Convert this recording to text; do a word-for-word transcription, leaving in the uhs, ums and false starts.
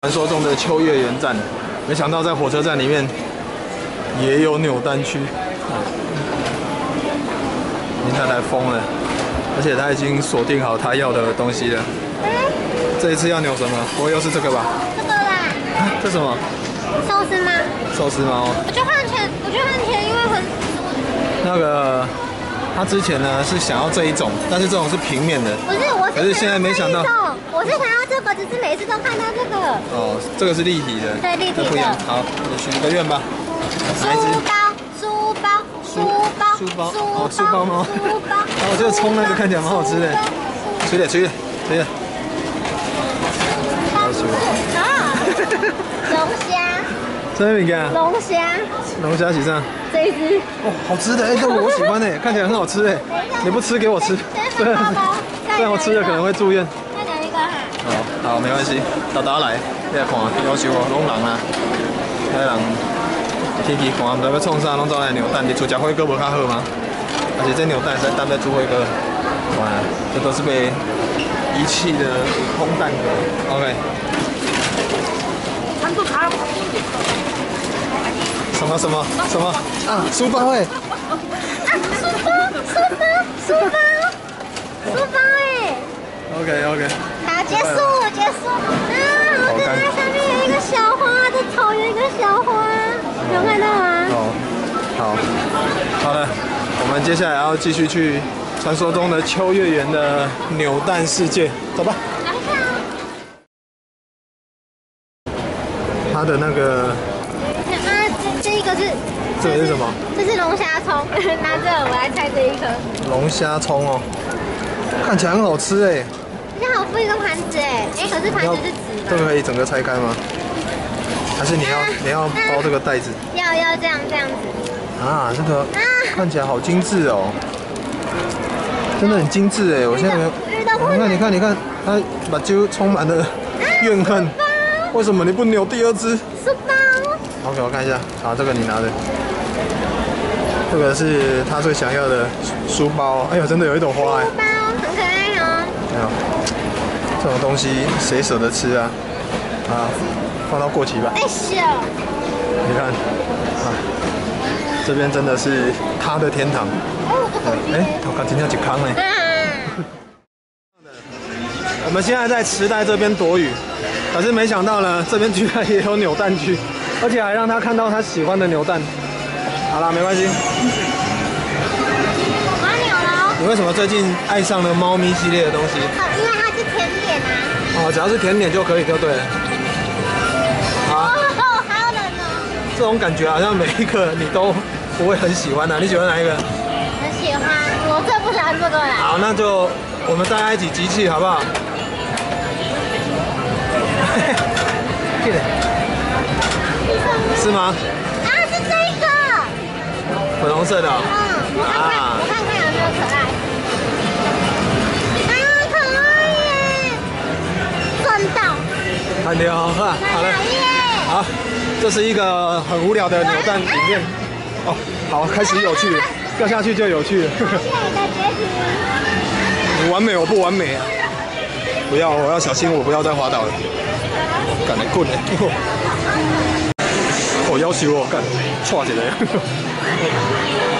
传说中的秋叶原站，没想到在火车站里面也有扭蛋区。林太太疯了，而且她已经锁定好她要的东西了。嗯、这一次要扭什么？不会又是这个吧？ 这个啦。 啊，这什么？ 寿司吗？ 寿司吗？ 我觉得换钱，我觉得换钱，因为很那个。 他之前呢是想要这一种，但是这种是平面的。 不是，我是。 可是现在没想到， 我是想要这个，只是每次都看到这个。 哦，这个是立体的。 对，立体的。不一样。 好，你许个愿吧。 书包，书包，书包， 书包，哦，书包吗？ 书包。 哦，这个葱那个看起来蛮好吃的。吃点，吃点，吃点。好吃。 啊。龙虾。 什么物件？ 龙虾。 龙虾是啥？ 这一只哦，好吃的哎，这个我喜欢哎，看起来很好吃哎。你不吃给我吃，虽然虽然我吃了可能会住院。 再讲一个哈。 好，好，没关系，大家来，你来看，要求哦，拢人啊，遐人天气寒，唔知要创啥，拢走来扭蛋。你厝食火锅无较好吗？而且这扭蛋是蛋在煮火锅，哇，这都是被遗弃的空蛋壳。OK。 看住它。 什么什么什么啊？书包哎！ 啊，书包，书包，书包，书包哎 ！OK OK。 好，结束，结束。啊，好可爱，上面有一个小花，这头有一个小花，有看到吗？ 哦，好，好的，我们接下来要继续去传说中的秋叶原的扭蛋世界，走吧。它的那个。 这一个是， 这个是什么？ 这是龙虾葱，拿这个我来猜这一颗。 龙虾葱哦，看起来很好吃哎。 这样好附一个盘子哎，哎，可是盘子是纸的。 这个可以整个拆开吗？还是你要、啊、你要包这个袋子？ 要要这样这样子。 啊，这个看起来好精致哦，真的很精致哎！我现在没有，你看你看你看，它把就充满了怨恨。为什么你不扭第二只？ 书包。 OK， 我看一下，好，这个你拿的，这个是他最想要的书包。哎呦，真的有一朵花哎， 书包很可爱哦。 没有，这种东西谁舍得吃啊？啊，放到过期吧。 哎呦， 你看，啊，这边真的是他的天堂。哎，我看今天几康哎。我们现在在池袋这边躲雨，可是没想到呢，这边居然也有扭蛋区。 而且还让他看到他喜欢的扭蛋。好啦，没关系。 我要扭了。 你为什么最近爱上了猫咪系列的东西？ 哦，因为它是甜点啊。 哦，只要是甜点就可以，就对了。好。 哦，好冷哦。 这种感觉好像每一个你都不会很喜欢的、啊。你喜欢哪一个？ 很喜欢，我最不喜欢这个了。 好，那就我们大家一起集气，好不好？是吗？ 啊，是这个， 粉红色的、哦。 嗯，我看看，啊、我看看有没有可爱。啊，可爱耶！赚到！ 很牛，好，好了，好，这是一个很无聊的扭蛋影片。哦，好，开始有趣了，掉下去就有趣了。 谢谢你的结局。 你完美，我不完美啊！不要，我要小心，我不要再滑倒了。干你滚嘞！我要求我干，错起来。